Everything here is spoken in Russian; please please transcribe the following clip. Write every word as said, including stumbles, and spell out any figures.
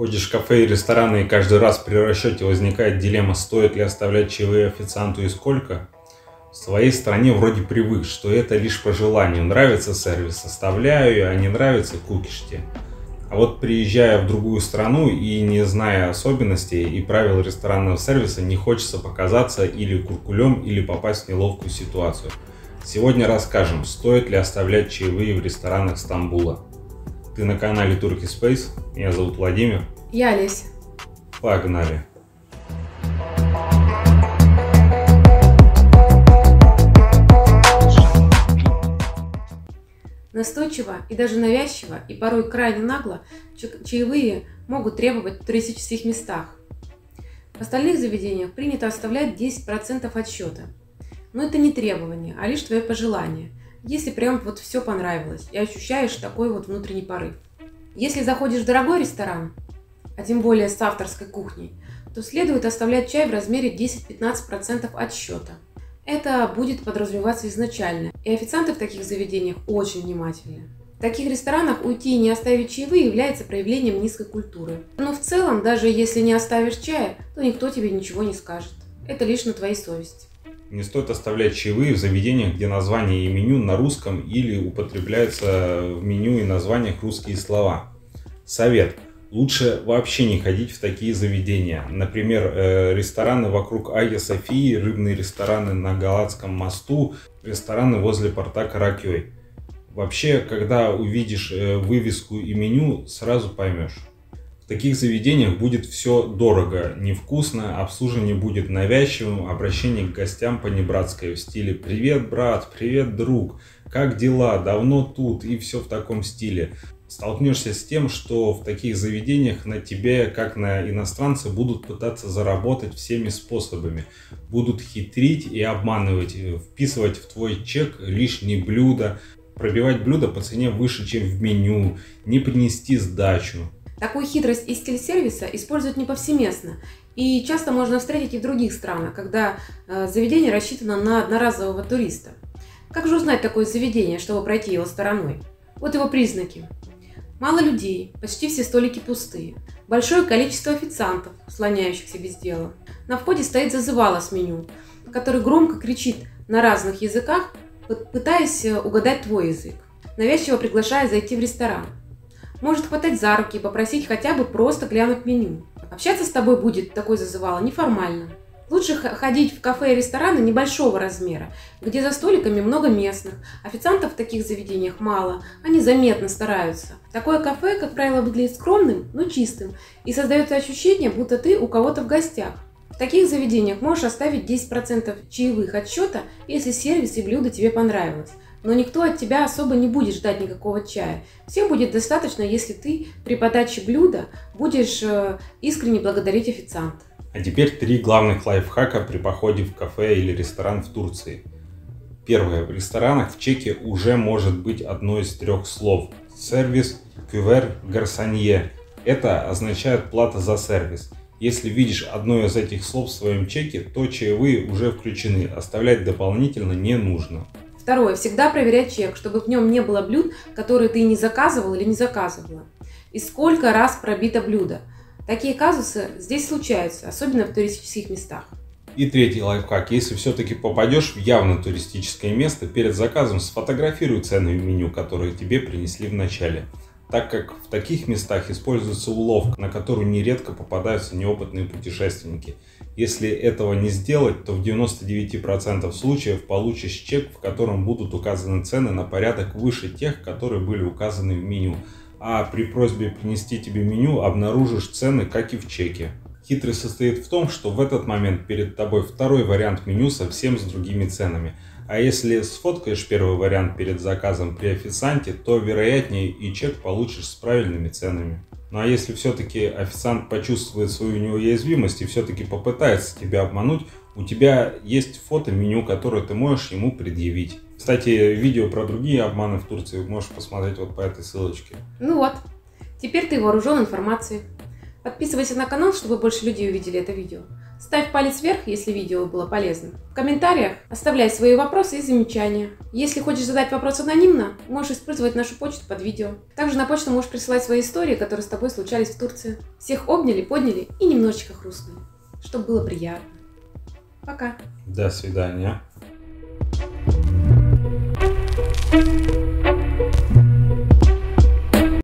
Ходишь в кафе и рестораны, и каждый раз при расчете возникает дилемма, стоит ли оставлять чаевые официанту и сколько. В своей стране вроде привык, что это лишь по желанию. Нравится сервис — оставляю, а не нравится — кукишьте. А вот приезжая в другую страну и не зная особенностей и правил ресторанного сервиса, не хочется показаться или куркулем, или попасть в неловкую ситуацию. Сегодня расскажем, стоит ли оставлять чаевые в ресторанах Стамбула. Ты на канале Turkey Space, меня зовут Владимир. Я Олеся. Погнали! Настойчиво и даже навязчиво, и порой крайне нагло чаевые могут требовать в туристических местах. В остальных заведениях принято оставлять десять процентов от счета. Но это не требование, а лишь твое пожелание, если прям вот все понравилось и ощущаешь такой вот внутренний порыв. Если заходишь в дорогой ресторан, а тем более с авторской кухней, то следует оставлять чай в размере десять-пятнадцать процентов от счета. Это будет подразумеваться изначально, и официанты в таких заведениях очень внимательны. В таких ресторанах уйти и не оставить чаевые является проявлением низкой культуры. Но в целом, даже если не оставишь чая, то никто тебе ничего не скажет. Это лишь на твоей совести. Не стоит оставлять чаевые в заведениях, где название и меню на русском или употребляются в меню и названиях русские слова. Совет. Лучше вообще не ходить в такие заведения. Например, рестораны вокруг Айя Софии, рыбные рестораны на Галатском мосту, рестораны возле порта Каракёй. Вообще, когда увидишь вывеску и меню, сразу поймешь. В таких заведениях будет все дорого, невкусно, обслуживание будет навязчивым, обращение к гостям понебратское в стиле «Привет, брат», «Привет, друг», «Как дела?», «Давно тут?» и все в таком стиле. Столкнешься с тем, что в таких заведениях на тебе, как на иностранца, будут пытаться заработать всеми способами. Будут хитрить и обманывать, вписывать в твой чек лишние блюда, пробивать блюда по цене выше, чем в меню, не принести сдачу. Такую хитрость и стиль сервиса используют не повсеместно, и часто можно встретить и в других странах, когда э, заведение рассчитано на одноразового туриста. Как же узнать такое заведение, чтобы пройти его стороной? Вот его признаки. Мало людей, почти все столики пустые, большое количество официантов, слоняющихся без дела. На входе стоит зазывало с меню, который громко кричит на разных языках, пытаясь угадать твой язык, навязчиво приглашая зайти в ресторан. Может хватать за руки и попросить хотя бы просто глянуть меню. Общаться с тобой будет такой зазывало неформально. Лучше ходить в кафе и рестораны небольшого размера, где за столиками много местных. Официантов в таких заведениях мало, они заметно стараются. Такое кафе, как правило, выглядит скромным, но чистым, и создается ощущение, будто ты у кого-то в гостях. В таких заведениях можешь оставить десять процентов чаевых от счета, если сервис и блюдо тебе понравилось. Но никто от тебя особо не будет ждать никакого чая. Всем будет достаточно, если ты при подаче блюда будешь искренне благодарить официанта. А теперь три главных лайфхака при походе в кафе или ресторан в Турции. Первое. В ресторанах в чеке уже может быть одно из трех слов. Сервис, кювер, гарсонье. Это означает плата за сервис. Если видишь одно из этих слов в своем чеке, то чаевые уже включены. Оставлять дополнительно не нужно. Второе. Всегда проверяй чек, чтобы в нем не было блюд, которые ты не заказывал или не заказывала. И сколько раз пробито блюдо. Такие казусы здесь случаются, особенно в туристических местах. И третий лайфхак. Если все-таки попадешь в явно туристическое место, перед заказом сфотографируй цены в меню, которые тебе принесли в начале. Так как в таких местах используется уловка, на которую нередко попадаются неопытные путешественники. Если этого не сделать, то в девяноста девяти процентах случаев получишь чек, в котором будут указаны цены на порядок выше тех, которые были указаны в меню. А при просьбе принести тебе меню обнаружишь цены, как и в чеке. Хитрость состоит в том, что в этот момент перед тобой второй вариант меню совсем с другими ценами. А если сфоткаешь первый вариант перед заказом при официанте, то вероятнее и чек получишь с правильными ценами. Ну а если все-таки официант почувствует свою неуязвимость и все-таки попытается тебя обмануть, у тебя есть фото меню, которое ты можешь ему предъявить. Кстати, видео про другие обманы в Турции можешь посмотреть вот по этой ссылочке. Ну вот, теперь ты вооружен информацией. Подписывайся на канал, чтобы больше людей увидели это видео. Ставь палец вверх, если видео было полезным. В комментариях оставляй свои вопросы и замечания. Если хочешь задать вопрос анонимно, можешь использовать нашу почту под видео. Также на почту можешь присылать свои истории, которые с тобой случались в Турции. Всех обняли, подняли и немножечко хрустнули, чтобы было приятно. Пока. До свидания. Thank you.